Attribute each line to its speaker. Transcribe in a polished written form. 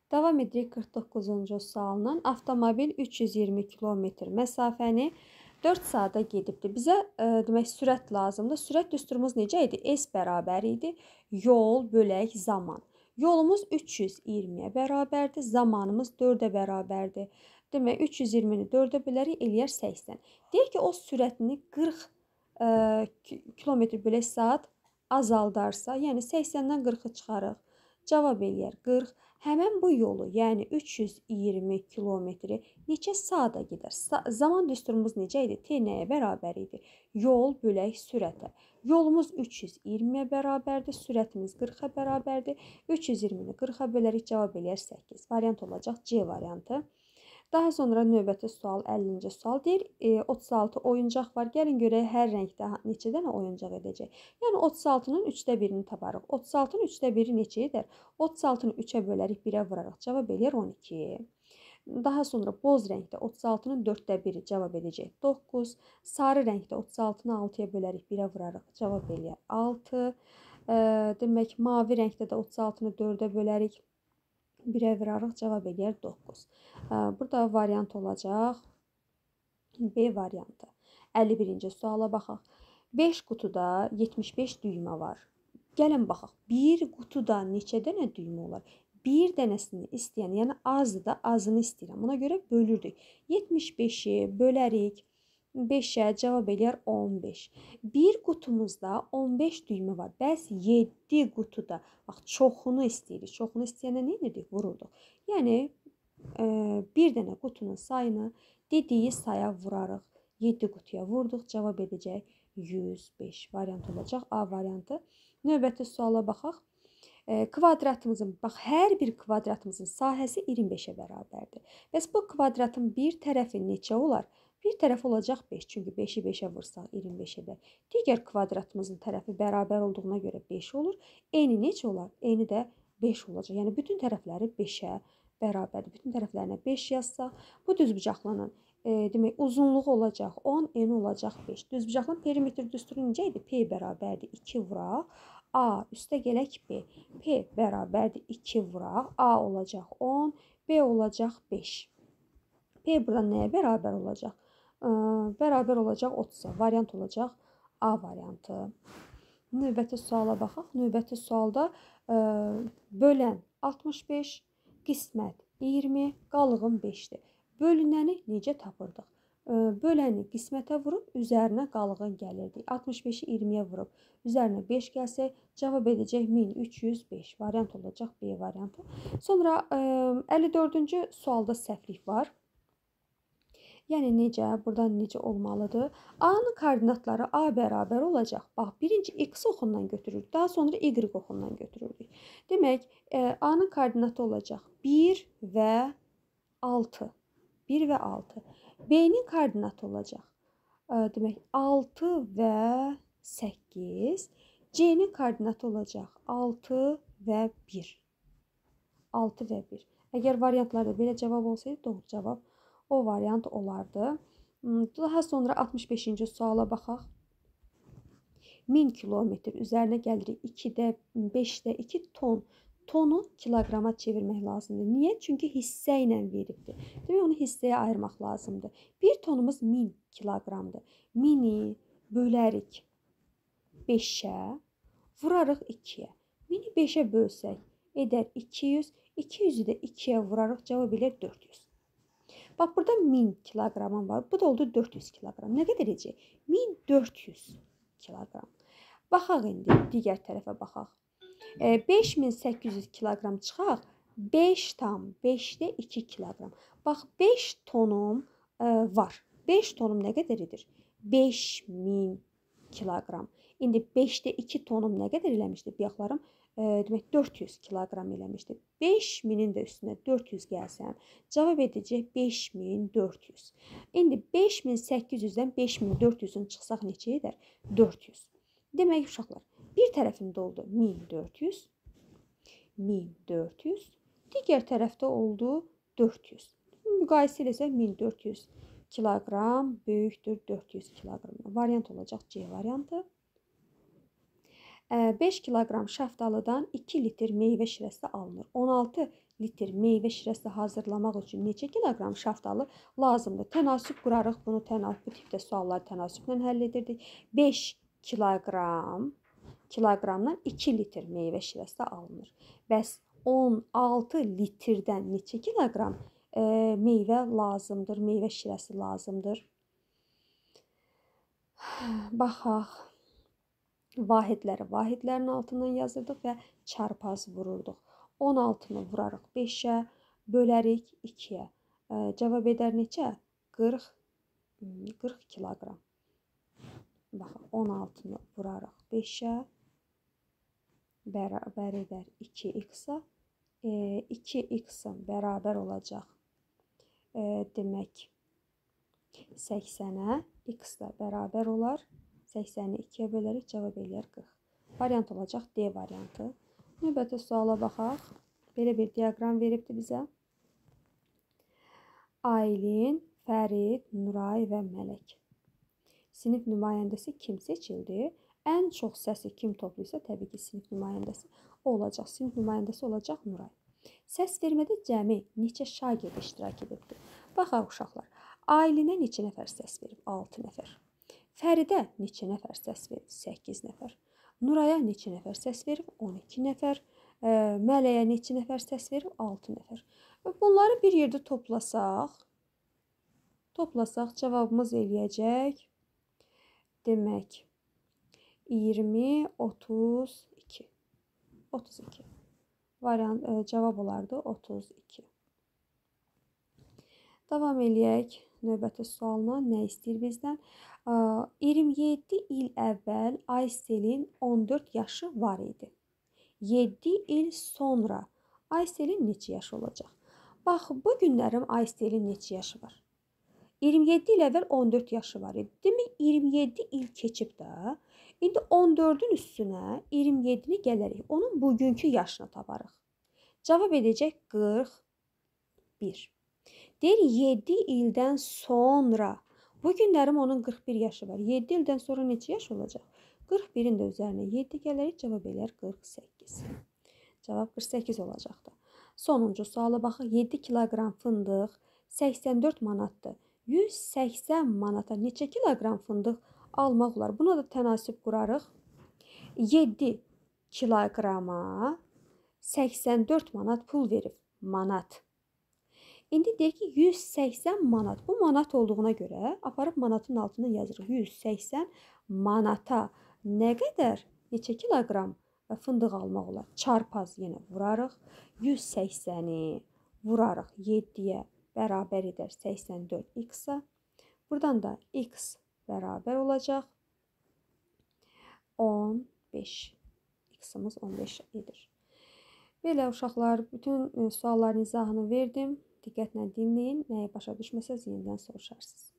Speaker 1: Davam edirik 49-cu sualla. Avtomobil 320 kilometr məsafəni 4 saata gedibdir. Bizə demək sürət lazımdır. Sürət düsturumuz necə idi? S bərabər idi. Yol bölək zaman. Yolumuz 320-yə bərabərdir. Zamanımız 4-ə bərabərdir. Demək 320-ni 4-ə bölərik, eləyər 80. Deyək ki, o sürətini 40 kilometr bölək saat azaldarsa, yəni 80-dən 40-ı çıxarıq. Cavab eləyər 40. Həmən bu yolu, yəni 320 kilometri neçə saata gedər? Zaman düsturumuz necə idi? T nəyə bərabər idi? Yol bölək sürətə. Yolumuz 320-yə bərabərdir, sürətimiz 40-a bərabərdir. 320-ni 40-a bölərik, cavab eləyər 8. Variant olacaq C variantı. Daha sonra növbəti sual 50-ci sual deyir. 36 oyuncaq var. Gəlin görək hər rəngdə neçə dənə oyuncaq edəcək. Yəni 36-nın 3də 1-ini taparıq. 36-nın 3də 1-i neçə edər? 36-nı 3-ə bölərək 1-ə vurarıq. Cavab eləyər 12. Daha sonra boz rəngdə 36-nın 4də 1-i cavab edəcək 9. Sarı rəngdə 36-nı 6-ya bölərək 1-ə vurarıq. Cavab eləyər 6. Demək, mavi rəngdə də 36-nı 4-ə bölərik. 1-ə vurarıq, cavab eləyər 9. Burada variant olacaq B variantı. 51-ci suala baxaq. 5 qutuda 75 düymə var. Gəlin baxaq. Bir qutuda neçə dənə düymə olar? Bir dənəsini istəyən, yəni azdır da azını istəyirəm. Buna görə bölürdük. 75-i bölərik 5-ə, cavab eləyər 15. Bir qutumuzda 15 düymə var. Bəs 7 qutuda, bax, çoxunu istəyirik. Çoxunu istəyəndə nə edirdik? Vururduq. Yəni, bir dənə qutunun sayını dediyi saya vurarıq. 7 qutuya vurduq, cavab edəcək 105. Variant olacaq A variantı. Növbəti suala baxaq. Kvadratımızın, bax, hər bir kvadratımızın sahəsi 25-ə bərabərdir. Bəs bu kvadratın bir tərəfi neçə olar? Bir tərəf olacaq 5, çünki 5-i 5-ə vursaq 25 edər. Digər kvadratımızın tərəfi bərabər olduğuna görə 5 olur. Eni necə olar? Eni də 5 olacaq. Yəni, bütün tərəfləri 5-ə bərabərdir. Bütün tərəflərinə 5 yazsaq, bu düzbucaqlının demək, uzunluğu olacaq 10, eni olacaq 5. Düzbucaqlının perimetr düsturu necə idi? P bərabərdir 2 vuraq. A üstə gələk B. P bərabərdir 2 vuraq. A olacaq 10, B olacaq 5. P buradan nəyə bərabər olacaq? Bərabər olacaq 30-a. Variant olacaq A variantı. Növbəti suala baxaq. Növbəti sualda bölən 65, qismət 20, qalığın 5-dir. Bölünəni necə tapırdıq? Böləni qismətə vurub, üzərinə qalığın gəlirdi. 65-i 20-yə vurub, üzərinə 5 gəlsək, cavab edəcək 1305. Variant olacaq B variantı. Sonra 54-cü sualda səhvlik var. Yəni necə? Buradan necə olmalıdır? A-nın koordinatları A bərabər olacaq. Bax, birinci X oxundan götürürük, daha sonra Y oxundan götürürük. Demək, A-nın koordinatı olacaq 1 və 6. 1 və 6. B-nin koordinatı olacaq. Demək, 6 və 8. C-nin koordinatı olacaq 6 və 1. 6 və 1. Əgər variantlarda belə cavab olsaydı, doğru cavab o variant olardı. Daha sonra 65-ci suala baxaq. 1000 kilometr üzərinə gəlirik 2-də, 5-də 2 ton. Tonu kiloqrama çevirmək lazımdır. Niyə? Çünki hissə ilə veribdir. Demək, onu hissəyə ayırmaq lazımdır. Bir tonumuz 1000 kiloqramdır. 1000-i bölərik 5-ə, vurarıq 2-yə. 1000-i 5-ə bölsək, edər 200. 200-ü də 2-yə vurarıq, cavab eləyər 400. Bax, burada 1000 kiloqramım var. Bu da oldu 400 kiloqram. Nə qədər edəcək? 1400 kiloqram. Baxaq indi, digər tərəfə baxaq. 5800 kiloqram çıxaq, 5,5-də 2 kiloqram. Bax, 5 tonum var. 5 tonum nə qədər edir? 5000 kiloqram. İndi 5-də 2 tonum nə qədər eləmişdir? Biyaqlarım, demək, 400 kiloqram eləmişdir. 5000-in də üstünə 400 gəlsəm, cavab edəcək 5400. İndi 5800-dən 5400-ün çıxsaq neçə edər? 400. Demək, uşaqlar, bir tərəfində oldu 1400, 1400, digər tərəfdə oldu 400. Müqayisə eləsək 1400 kiloqram böyükdür 400 kiloqram. Variant olacaq C variantı. 5 kiloqram şəftalıdan 2 litr meyvə şirəsi alınır. 16 litr meyvə şirəsi hazırlamaq üçün neçə kiloqram şəftalı lazımdır? Tənasüb qurarıq bunu. Bu tipdə sualları tənasüblə həll edirdik. 5 kiloqramdan 2 litr meyvə şirəsi alınır. Bəs 16 litrdən neçə kiloqram meyvə lazımdır, meyvə şirəsi lazımdır? Baxaq. Vahidlərin altından yazırdıq və çarpaz vururduq. 16-nı vurarıq 5-ə, bölərik 2-yə. Cavab edər neçə? 40 kiloqram. Baxın, 16-nı vurarıq 5-ə, bərabər edər 2x-a. 2x-in bərabər olacaq. Demək, 80-ə, x da bərabər olar. 80-i 2-yə bölərik, cavab eləyər 40. Variant olacaq D variantı. Növbəti suala baxaq. Belə bir diaqram veribdir bizə. Aylin, Fərid, Nuray və Mələk. Sinif nümayəndəsi kim seçildi? Ən çox səsi kim toplayırsa, təbii ki, sinif nümayəndəsi olacaq. Sinif nümayəndəsi olacaq Nuray. Səs vermədə cəmi neçə şagird iştirak edibdir? Baxaq uşaqlar. Aylinə neçə nəfər səs verib? 6 nəfər. Fəridə neçə nəfər səs verib? 8 nəfər. Nuraya neçə nəfər səs verib? 12 nəfər. Mələyə neçə nəfər səs verib? 6 nəfər. Bunları bir yerdə toplasaq cavabımız eləyəcək. Demək, 20, 32. 32. Cavab olardı 32. Davam eləyək növbəti sualına. Nə istəyir bizdən? 27 il əvvəl Ayselin 14 yaşı var idi. 7 il sonra Ayselin neçə yaşı olacaq? Bax, bu günlərim Ayselin neçə yaşı var? 27 il əvvəl 14 yaşı var idi. Demək, 27 il keçib də. İndi 14-ün üstünə 27-ni gələrik. Onun bugünkü yaşını taparıq. Cavab edəcək 41. Deyir, 7 ildən sonra. Bu günlərim onun 41 yaşı var. 7 ildən sonra neçə yaş olacaq? 41-in də üzərinə 7 gələrik, cavab eləyər 48. Cavab 48 olacaqdır. Sonuncu suala baxaq. 7 kiloqram fındıq 84 manatdır. 180 manata neçə kiloqram fındıq almaq olar? Buna da tənasüb qurarıq. 7 kiloqrama 84 manat pul verib. Manat. İndi deyir ki, 180 manat. Bu manat olduğuna görə aparıb manatın altına yazırıq. 180 manata nə qədər, neçə kiloqram fındıq almaq olar? Çarpaz yenə vurarıq. 180-i vurarıq 7-yə bərabər edər 84x-a. Buradan da x bərabər olacaq 15. X-imiz 15 edir. Belə uşaqlar, bütün sualların izahını verdim. Diqqətlə dinləyin. Nəyi başa düşməsəz, yenidən soruşarsınız.